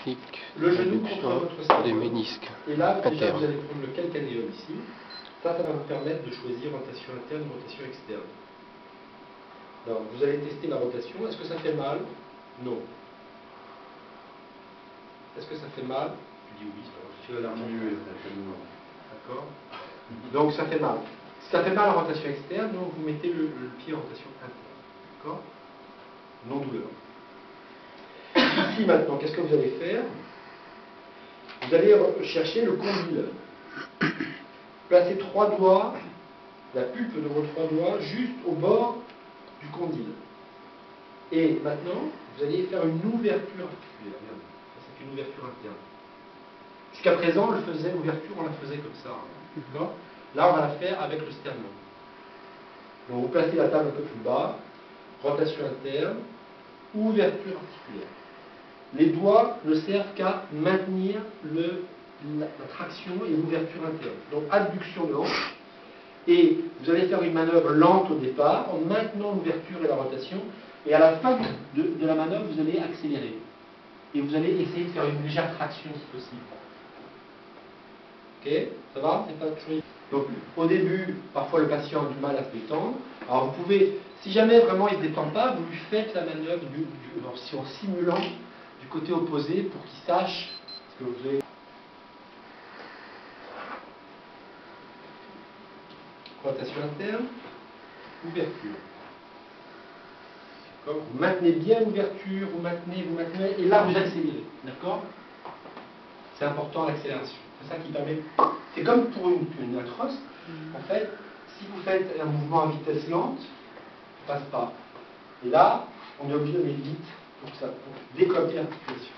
technique le genou d'abduction contre votre cerveau. des ménisques Et là, déjà, internes. vous allez prendre le calcanéum ici. Ça va vous permettre de choisir rotation interne ou rotation externe. Alors, vous allez tester la rotation. Est-ce que ça fait mal? Non. Est-ce que ça fait mal? Tu dis oui, tu vas la remonter. D'accord. Donc ça fait mal. Si ça fait mal en rotation externe, donc vous mettez le pied en rotation interne. D'accord. Non douleur. Ici maintenant, qu'est-ce que vous allez faire? Vous allez chercher le condyle. Placez 3 doigts, la pulpe de vos 3 doigts, juste au bord du condyle. Et maintenant, vous allez faire une ouverture articulaire. Ça, c'est une ouverture interne. Jusqu'à présent, l'ouverture, on la faisait comme ça. D'accord. Là, on va la faire avec le sternum. Donc, vous placez la table un peu plus bas, rotation interne, ouverture articulaire. Les doigts ne servent qu'à maintenir la traction et l'ouverture interne. Donc, adduction de hanche. Et vous allez faire une manœuvre lente au départ, en maintenant l'ouverture et la rotation. Et à la fin de la manœuvre, vous allez accélérer. Et vous allez essayer de faire une légère traction si possible. Ok? Ça va? C'est pas toujours... Donc, au début, parfois le patient a du mal à se détendre. Alors, vous pouvez, si jamais vraiment il ne se détend pas, vous lui faites la manœuvre en simulant du côté opposé pour qu'il sache ce que vous avez. Rotation interne, ouverture. Vous maintenez bien l'ouverture, vous maintenez, et là vous accélérez. D'accord? C'est important l'accélération. C'est ça qui permet. C'est comme pour une arthrose. En fait, si vous faites un mouvement à vitesse lente, ça ne passe pas. Et là, on est obligé d'aller vite pour développer l'articulation.